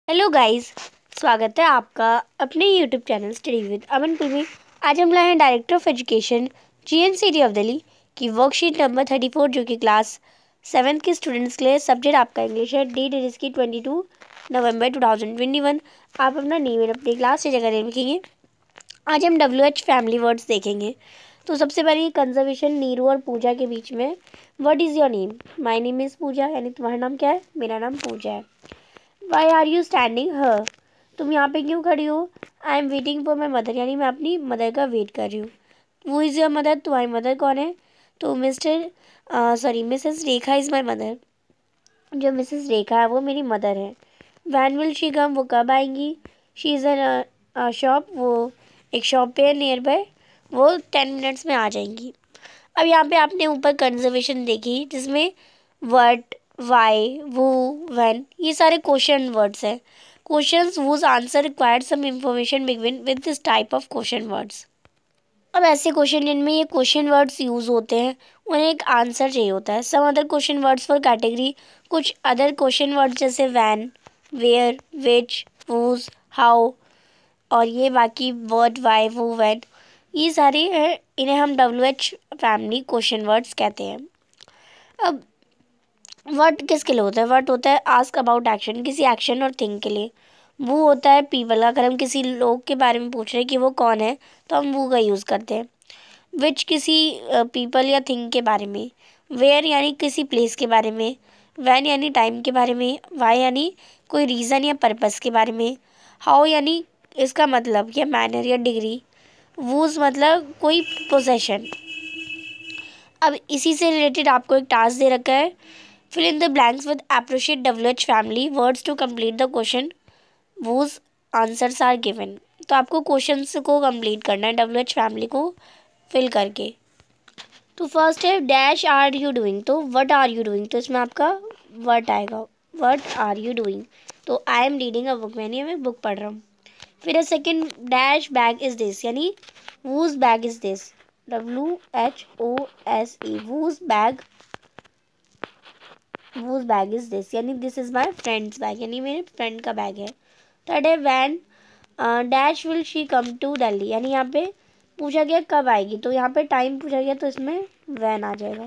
Hello guys, स्वागत है आपका अपने YouTube channel study with Aman पुल में। आज हम लाए हैं director of education GNCT of Delhi की वर्कशीट नंबर 34 जो कि क्लास 7 के स्टूडेंट्स के लिए। सब्जेक्ट आपका इंग्लिश है। डेट है इसकी 22 नवंबर 2021। आप अपना नेम और अपनी क्लास से जगह नेम लिखेंगे। आज हम WH फैमिली वर्ड्स देखेंगे। तो सबसे पहले कंजर्वेशन नीरू और पूजा के बीच में। What is your name? My name is Pooja, यानी तुम्हारा नाम क्या है? मेरा नाम पूजा है। Why are you standing here? तुम यहाँ पे क्यों खड़ी हो? I am waiting for my mother, यानी मैं अपनी मदर का वेट कर रही हूँ। Who is your mother? तुम्हारी मदर कौन है? तो Mrs Rekha is my mother. जो मिसेस रेखा है वो मेरी मदर है। When will she come? वो कब आएंगी? शी इज़ एन शॉप, वो एक शॉप पे है नियर बाय, वो 10 मिनट्स में आ जाएंगी। अब यहाँ पे आपने ऊपर कंजर्वेशन देखी जिसमें व्हाट, वाई, वो, व्हेन, ये सारे क्वेश्चन वर्ड्स हैं। Questions whose answer required some information begin with this type of question words. अब ऐसे क्वेश्चन जिनमें ये क्वेश्चन वर्ड्स यूज़ होते हैं उन्हें एक आंसर चाहिए होता है। Some other question words for category, कुछ अदर क्वेश्चन वर्ड्स जैसे when, where, which, whose, how, और ये बाकी वर्ड वाई, वो, व्हेन, ये सारे हैं, इन्हें हम WH फैमिली क्वेश्चन वर्ड्स कहते हैं। अब व्हाट किसके लिए होता है? व्हाट होता है आस्क अबाउट एक्शन, किसी एक्शन और थिंग के लिए। वो होता है पीपल, अगर हम किसी लोग के बारे में पूछ रहे हैं कि वो कौन है तो हम वो का यूज़ करते हैं। विच किसी पीपल या थिंग के बारे में। वेयर यानी किसी प्लेस के बारे में। वैन यानी टाइम के बारे में। वाई यानी कोई रीज़न या पर्पस के बारे में। हाउ यानी इसका मतलब या मैनर या डिग्री। वूज मतलब कोई पोजेशन। अब इसी से रिलेटेड आपको एक टास्क दे रखा है। Fill in the blanks with appropriate WH family words to complete the question whose answers are given. तो आपको क्वेश्चंस को कंप्लीट करना है WH फैमिली को फिल करके। तो फर्स्ट है डैश आर यू डूइंग, तो व्हाट आर यू डूइंग, तो इसमें आपका व्हाट आएगा। व्हाट आर यू डूइंग, तो I am reading a book, यानी मैं बुक पढ़ रहा हूँ। फिर है second dash bag is this, यानी whose bag is this, WHOSE, whose bag is this, यानी this is my friend's bag, यानी मेरे फ्रेंड का बैग है। थर्ड है when dash will she come to Delhi, यानी यहाँ पे पूछा गया कब आएगी, तो यहाँ पे टाइम पूछा गया तो इसमें वैन आ जाएगा,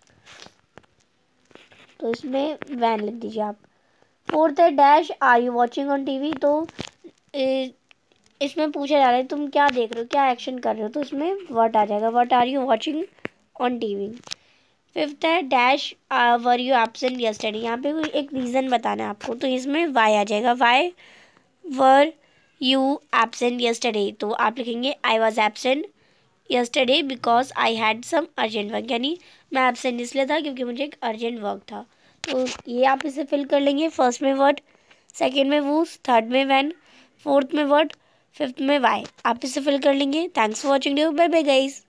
तो इसमें वैन लिख दीजिए आप। फोर्थ है dash are you watching on TV, तो इसमें पूछा जा रहा है तुम क्या देख रहे हो, क्या एक्शन कर रहे हो, तो इसमें व्हाट आ जाएगा। What are you watching on TV। Fifth है dash were you absent yesterday, यहाँ पे कोई एक रीज़न बताना है आपको, तो इसमें वाई आ जाएगा। Why were you absent yesterday, तो आप लिखेंगे I was absent yesterday because I had some urgent work, यानी मैं एब्सेंट इसलिए था क्योंकि मुझे एक अर्जेंट वर्क था। तो ये आप इसे फिल कर लेंगे। फर्स्ट में वर्ड, सेकेंड में वूज, थर्ड में वैन, फोर्थ में वर्ड, फिफ्थ में वाई, आप इसे फिल कर लेंगे। Thanks for watching, bye bye guys.